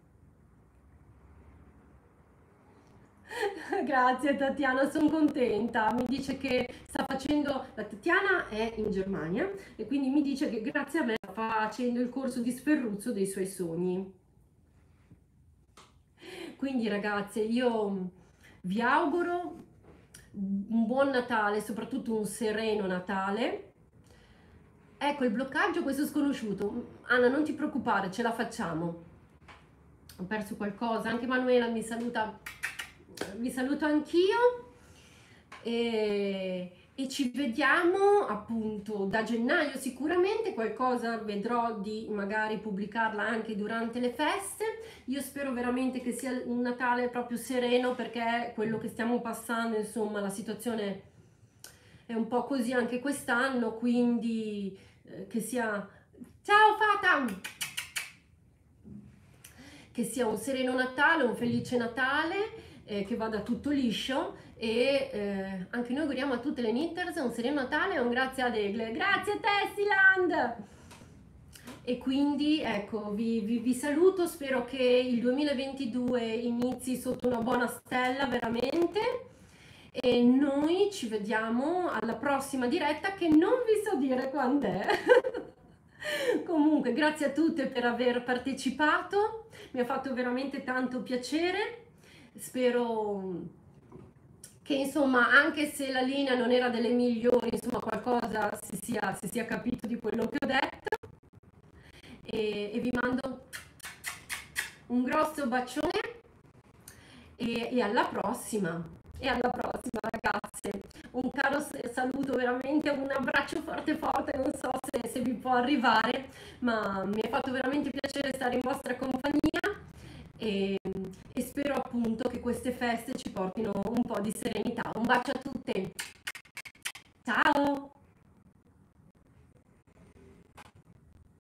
Grazie Tatiana, sono contenta, mi dice che sta facendo, la Tatiana è in Germania e quindi mi dice che grazie a me sta facendo il corso di sferruzzo dei suoi sogni. Quindi ragazze, io vi auguro un buon Natale, soprattutto un sereno Natale. Ecco il bloccaggio, questo sconosciuto. Anna, non ti preoccupare, ce la facciamo. Ho perso qualcosa, anche Manuela mi saluta vi saluto anch'io e, e ci vediamo appunto da gennaio. Sicuramente qualcosa vedrò di magari pubblicarla anche durante le feste. Io spero veramente che sia un Natale proprio sereno, perché quello che stiamo passando, insomma, la situazione è un po' così anche quest'anno, quindi eh, che sia... Ciao Fata! Che sia un sereno Natale, un felice Natale, eh, che vada tutto liscio, e eh, anche noi auguriamo a tutte le knitters un sereno Natale e un grazie ad Egle. Grazie Tessiland! E quindi ecco, vi, vi, vi saluto, spero che il duemilaventidue inizi sotto una buona stella veramente, e noi ci vediamo alla prossima diretta, che non vi so dire quando è. Comunque grazie a tutte per aver partecipato, mi ha fatto veramente tanto piacere. Spero che insomma, anche se la linea non era delle migliori, insomma qualcosa si sia, si sia capito di quello che ho detto, e, e vi mando un grosso bacione e, e alla prossima. E alla prossima ragazze, un caro saluto, veramente un abbraccio forte forte, non so se, se vi può arrivare, ma mi ha fatto veramente piacere stare in vostra compagnia, e, e spero appunto che queste feste ci portino un po' di serenità. Un bacio a tutte, ciao!